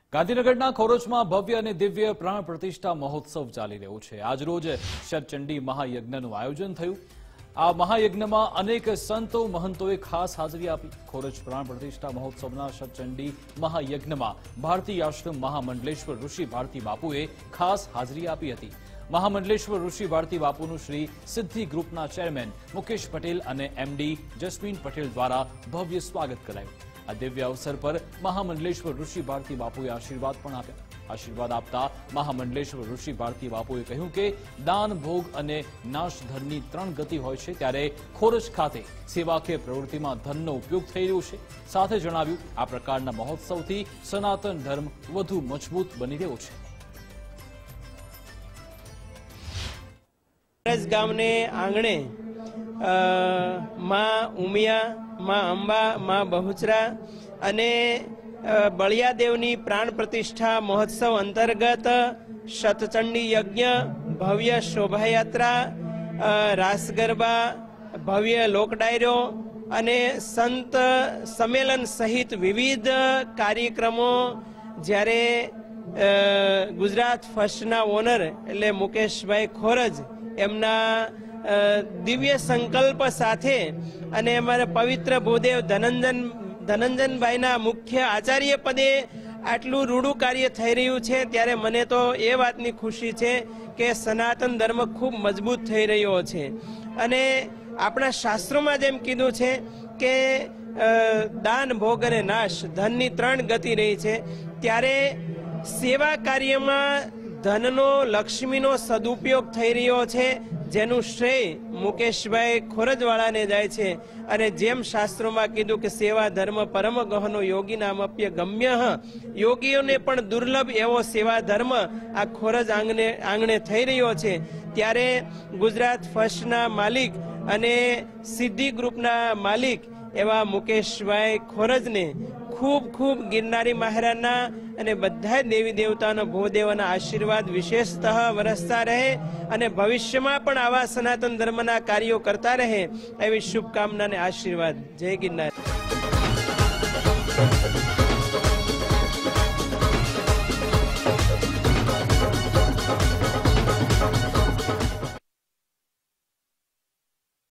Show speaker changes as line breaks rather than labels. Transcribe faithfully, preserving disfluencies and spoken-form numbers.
ગાંધીનગરના ખોરોચમાં ભવ્ય અને દિવ્ય પ્રાણ પ્રતિષ્ઠા મહોત્સવ ચાલી રહ્યો છે। આજરોજ શતચંડી મહાયજ્ઞનું આયોજન થયું। આ મહાયજ્ઞમાં અનેક સંતો મહંતોએ ખાસ હાજરી આપી। ખોરોચ પ્રાણ પ્રતિષ્ઠા મહોત્સવના શતચંડી મહાયજ્ઞમાં ભારતી આશ્રમ મહામંડલેશ્વર ઋષિ ભારતી બાપુએ ખાસ હાજરી આપી હતી। મહામંડલેશ્વર ઋષિ ભારતી બાપુનું શ્રી સિદ્ધિ ગ્રુપના ચેરમેન મુકેશ પટેલ અને એમડી જસ્મીન પટેલ દ્વારા ભવ્ય સ્વાગત કરાયું। આ દિવ્ય અવસર પર મહામંડલેશ્વર ઋષિ ભારતી બાપુએ આશીર્વાદ પણ આપ્યા। આશીર્વાદ આપતા મહામંડલેશ્વર ઋષિ ભારતી બાપુએ કહ્યું કે દાન, ભોગ અને નાશ ધનની ત્રણ ગતિ હોય છે, ત્યારે ખોરચ ખાતે સેવાકીય પ્રવૃત્તિમાં ધનનો ઉપયોગ થઈ રહ્યો છે। સાથે જણાવ્યું, આ પ્રકારના મહોત્સવથી સનાતન ધર્મ વધુ મજબૂત બની રહ્યો છે।
ગામને આંગણે માં ઉમિયા, માં અંબા, માં બહુચરા અને બળિયાદેવની પ્રાણ પ્રતિષ્ઠા મહોત્સવ અંતર્ગત શતચંડી યજ્ઞ, ભવ્ય શોભાયાત્રા, રાસ ગરબા, ભવ્ય લોક ડાયરો અને સંત સંમેલન સહિત વિવિધ કાર્યક્રમો જ્યારે ગુજરાત ફર્સ્ટના ઓનર એટલે મુકેશભાઈ ખોરજ એમના દિવ્ય સંકલ્પ સાથે અને અમારા પવિત્ર ભૂદેવ ધનંજન ધનંજનભાઈના મુખ્ય આચાર્ય પદે આટલું રૂડું કાર્ય થઈ રહ્યું છે, ત્યારે મને તો એ વાતની ખુશી છે કે સનાતન ધર્મ ખૂબ મજબૂત થઈ રહ્યો છે। અને આપણા શાસ્ત્રોમાં જેમ કીધું છે કે દાન, ભોગ અને નાશ ધનની ત્રણ ગતિ રહી છે, ત્યારે સેવા કાર્યમાં ધનનો, લક્ષ્મીનો સદુપયોગ થઈ રહ્યો છે, જેનું શ્રેય મુકેશભાઈ ખોરજવાળાને જાય છે। અને જેમ શાસ્ત્રોમાં કીધું કે સેવા ધર્મ પરમ ગહનો યોગી નામ અપ્ય ગમ્ય, યોગીઓને પણ દુર્લભ એવો સેવા ધર્મ આ ખોરજ આંગણે આંગણે થઈ રહ્યો છે। ત્યારે ગુજરાત ફર્સ્ટના માલિક અને સિદ્ધિ ગ્રુપના માલિક એવા મુકેશભાઈ ખોરજને ખૂબ ખૂબ ગિરનારી મહારાજના અને બધા દેવી દેવતાનો ભૂદેવના આશીર્વાદ વિશેષતઃ વરસતા રહે અને ભવિષ્યમાં પણ આવા સનાતન ધર્મના કાર્યો કરતા રહે એવી શુભકામના અને આશીર્વાદ। જય ગિરનાર।